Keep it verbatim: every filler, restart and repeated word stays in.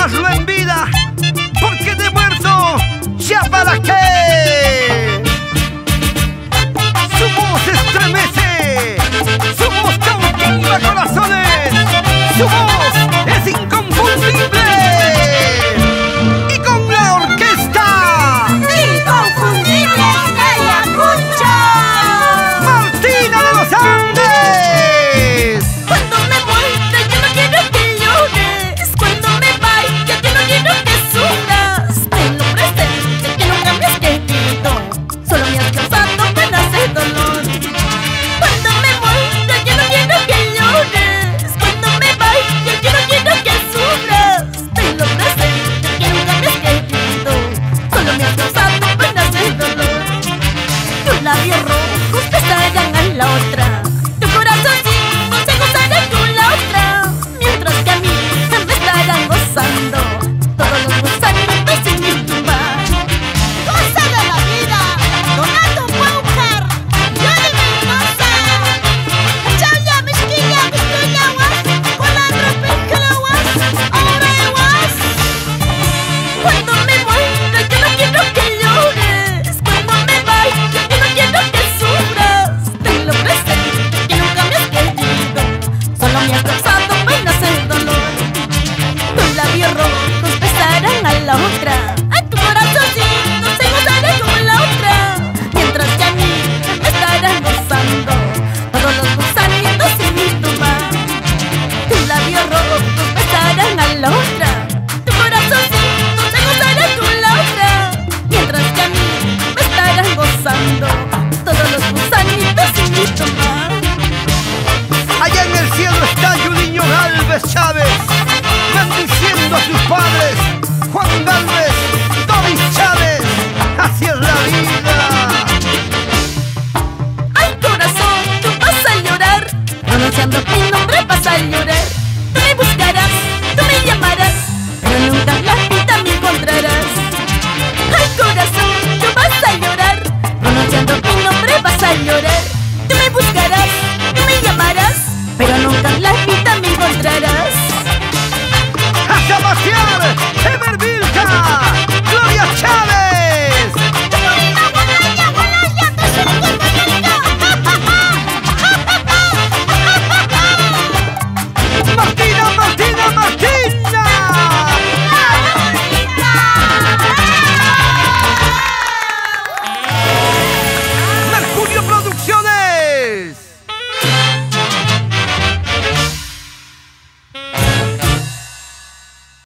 amarlo en vida, porque de muerto, ¿ya para qué? Su voz estremece, su voz cautiva corazones, su voz es inconfundible. Y con la orquesta inconfundible Ayacucho, Martina de los Andes. cuando me muera yo no quiero que llores, cuando me vaya yo no quiero que sufras. Tenlo presente que nunca me has querido, solo me has causado penas y dolor. Cuando me muera yo no quiero que llores, cuando me vaya yo no quiero que sufras. Tenlo presente que nunca me has querido, solo me has causado penas y dolor. Tus labios rojos besarán a la otra,